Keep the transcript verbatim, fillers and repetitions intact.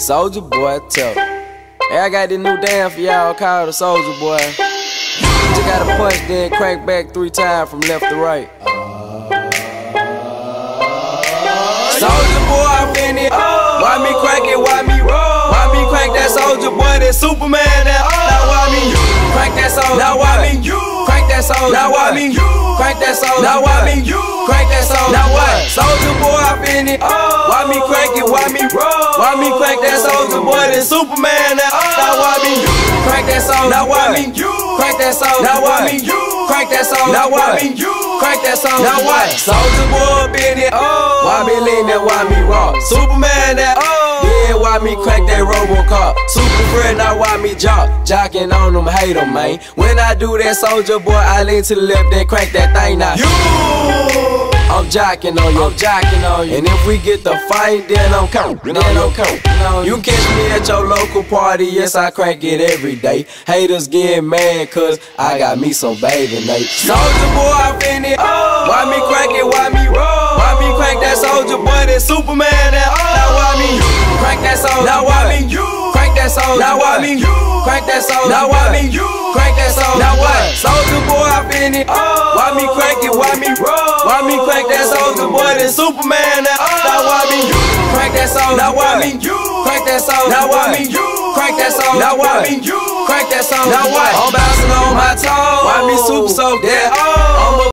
Soulja Boy tough. Hey, I got this new dance for y'all called the Soulja Boy. You just gotta punch, then crank back three times from left to right. Soulja Boy, I finna. Why me crank it? Why me roll? Why me crank that Soulja Boy? That Superman? That now why me crank that Soulja? Now why me crank that Soulja? Now why me crank that Soulja? Now why me crank that Soulja? Now what? Soulja Boy, I finna. Why me crank it? Why me roll? Why me crank that Soulja Boy? That Superman? That now why me crank that Soulja? Now why me crank that Soulja? Now why me crank that Soulja? Now why me crank that Soulja? Now what? Soulja Boy, been it. Why me lean that? Why me rock? Superman? That yeah, why me crank that Robocop? Super friend, now why me jock? Jocking on them, hate them, man. When I do that Soulja Boy, I lean to the left, then crank that thing now. You, I'm jocking on you, I'm jocking on you. And if we get the fight, then I'm coming, then I'm coming. You catch me at your local party, yes, I crank it every day. Haters get mad, cause I got me some bathing Nate. Soulja Boy, I finna. Why me crank it, why me roll? Why me crank that Soulja Boy, that Superman? That now why me crank that Soulja? Now why me crank that Soulja? Now why me crank that Soulja? Now why me crank that Soulja? Now what? Soulja Boy, I finna. Why me crank it, why me roll? Why me crank that Soulja Boy, that Superman? That now why me crank that Soulja? Now why me crank that Soulja? Now why me crank that Soulja? Now why me crank that Soulja? Now what? I'm bouncing on my toes. Why me super soak that? I'm a